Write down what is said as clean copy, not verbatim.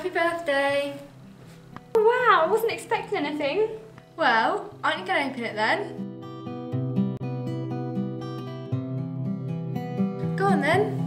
Happy birthday. Oh, wow, I wasn't expecting anything. Well, aren't you going to open it then? Go on then.